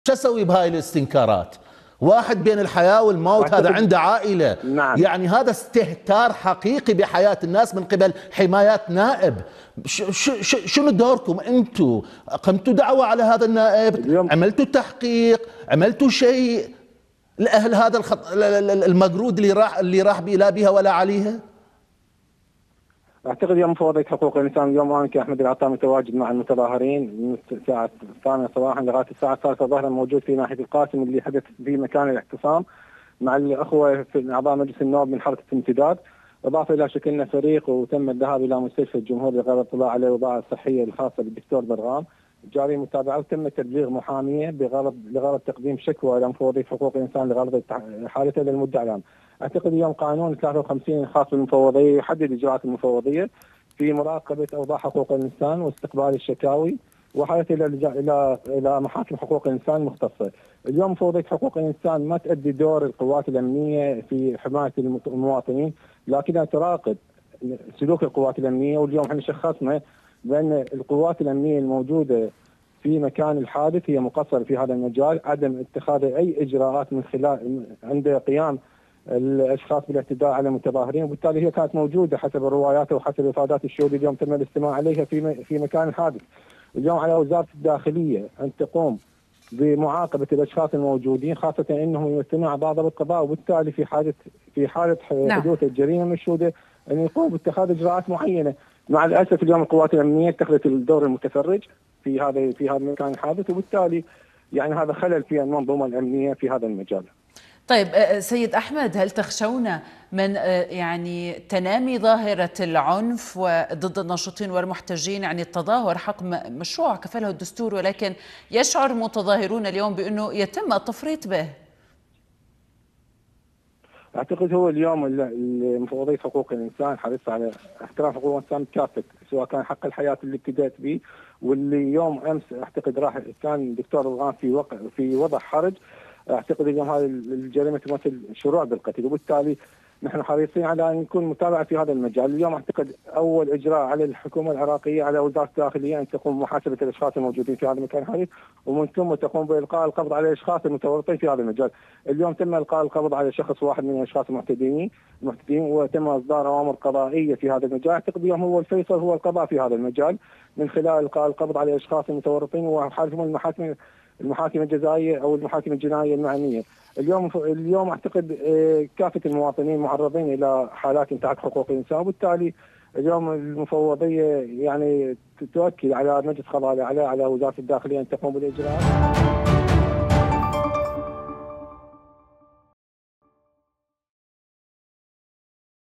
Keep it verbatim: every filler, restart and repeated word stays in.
شو اسوي بهاي الاستنكارات؟ واحد بين الحياة والموت، هذا عنده عائلة. نعم. يعني هذا استهتار حقيقي بحياة الناس من قبل حمايات نائب. شنو دوركم انتم؟ قمتوا دعوة على هذا النائب؟ اليوم عملتوا تحقيق؟ عملتوا شيء لأهل هذا الخط... المقرود اللي راح اللي راح لا بها ولا عليها؟ اعتقد يوم مفوضية حقوق الانسان اليوم انا كاحمد العطاء متواجد مع المتظاهرين من الساعه الثامنه صباحا لغايه الساعه الثالثه ظهرا، موجود في ناحيه القاسم اللي حدث في مكان الاعتصام مع الاخوه في اعضاء مجلس النواب من حركه الامتداد، اضافه الى شكلنا فريق وتم الذهاب الى مستشفى الجمهور لغرض الاطلاع على الاوضاع الصحيه الخاصه بالدكتور برغام، جاري متابعه وتم تبليغ محاميه بغرض لغرض تقديم شكوى الى مفوضيه حقوق الانسان لغرض حالته للمدعي العام. اعتقد اليوم قانون ثلاثة وخمسين الخاص بالمفوضيه يحدد اجراءات المفوضيه في مراقبه اوضاع حقوق الانسان واستقبال الشكاوي وحالته الى الى الى محاكم حقوق الانسان المختصه. اليوم مفوضيه حقوق الانسان ما تؤدي دور القوات الامنيه في حمايه المواطنين، لكنها تراقب سلوك القوات الامنيه، واليوم احنا شخصنا بان القوات الامنيه الموجوده في مكان الحادث هي مقصره في هذا المجال، عدم اتخاذ اي اجراءات من خلال عند قيام الاشخاص بالاعتداء على المتظاهرين، وبالتالي هي كانت موجوده حسب الروايات وحسب افادات الشهود اليوم تم الاستماع عليها في في مكان الحادث. اليوم على وزاره الداخليه ان تقوم بمعاقبه الاشخاص الموجودين، خاصه انهم يمثلون اعضاء ضبط القضاء، وبالتالي في حاله في حاله حدوث الجريمه المشهوده ان يقوم باتخاذ اجراءات معينه. مع الاسف اليوم القوات الامنيه اتخذت الدور المتفرج في هذا في هذا المكان الحادث، وبالتالي يعني هذا خلل في المنظومه الامنيه في هذا المجال. طيب سيد أحمد، هل تخشون من يعني تنامي ظاهرة العنف ضد الناشطين والمحتجين؟ يعني التظاهر حق مشروع كفله الدستور، ولكن يشعر المتظاهرون اليوم بأنه يتم التفريط به. اعتقد هو اليوم مفوضيه حقوق الانسان حريصه على احترام حقوق الانسان كافه، سواء كان حق الحياه اللي ابتدات به، واللي يوم امس اعتقد راح كان الدكتور برغام في وقع في وضع حرج. اعتقد اليوم هذه الجريمه تمثل شروع بالقتل، وبالتالي نحن حريصين على ان نكون متابعه في هذا المجال. اليوم اعتقد اول اجراء على الحكومه العراقيه على وزاره الداخليه ان تقوم بمحاسبه الاشخاص الموجودين في هذا المكان الحديث، ومن ثم تقوم بالقاء القبض على الاشخاص المتورطين في هذا المجال. اليوم تم القاء القبض على شخص واحد من الاشخاص المعتدين المعتدين وتم اصدار اوامر قضائيه في هذا المجال. اعتقد اليوم هو الفيصل هو القضاء في هذا المجال من خلال القاء القبض على الاشخاص المتورطين وحالهم المحاكم المحاكم الجزائيه او المحاكم الجنائيه المعنيه. اليوم اليوم اعتقد كافه المواطنين معرضين الى حالات انتهاك حقوق الانسان، وبالتالي اليوم المفوضيه يعني تؤكد على مجلس قضاء الاعلى على وزاره الداخليه ان تقوم بالاجراءات.